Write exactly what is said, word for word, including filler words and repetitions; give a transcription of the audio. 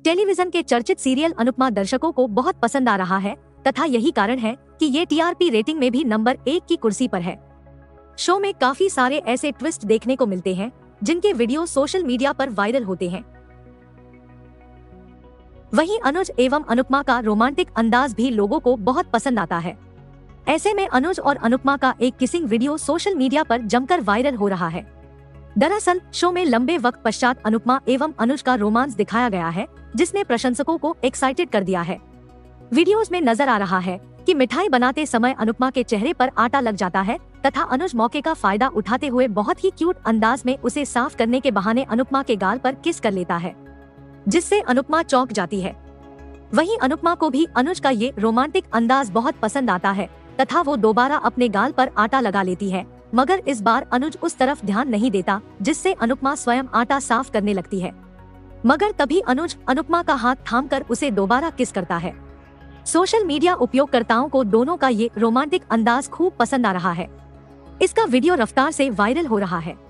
Television के चर्चित serial Anupama दर्शकों को बहुत पसंद आ रहा है तथा यही कारण है कि ये टीआरपी रेटिंग में भी नंबर एक की कुर्सी पर है। शो में काफी सारे ऐसे ट्विस्ट देखने को मिलते हैं जिनके वीडियो सोशल मीडिया पर वायरल होते हैं। वहीं अनुज एवं अनुपमा का रोमांटिक अंदाज भी लोगों को बहुत पसंद आता है। ऐसे में अनुज और अनुपमा का एक किसिंग वीडियो सोशल मीडिया पर जमकर वायरल हो रहा है। दरअसल शो में लंबे वक्त पश्चात अनुपमा एवं अनुज का रोमांस दिखाया गया है, जिसने प्रशंसकों को एक्साइटेड कर दिया है। वीडियोस में नजर आ रहा है कि मिठाई बनाते समय अनुपमा के चेहरे पर आटा लग जाता है तथा अनुज मौके का फायदा उठाते हुए बहुत ही क्यूट अंदाज में उसे साफ करने के बहाने अनुपमा के गाल पर किस कर लेता है, जिससे अनुपमा चौंक जाती है। वहीं अनुपमा को भी अनुज का ये रोमांटिक अंदाज बहुत पसंद आता है तथा वो दोबारा अपने गाल पर आटा लगा लेती है, मगर इस बार अनुज उस तरफ ध्यान नहीं देता, जिससे अनुपमा स्वयं आटा साफ करने लगती है। मगर तभी अनुज अनुपमा का हाथ थामकर उसे दोबारा किस करता है। सोशल मीडिया उपयोगकर्ताओं को दोनों का ये रोमांटिक अंदाज खूब पसंद आ रहा है। इसका वीडियो रफ्तार से वायरल हो रहा है।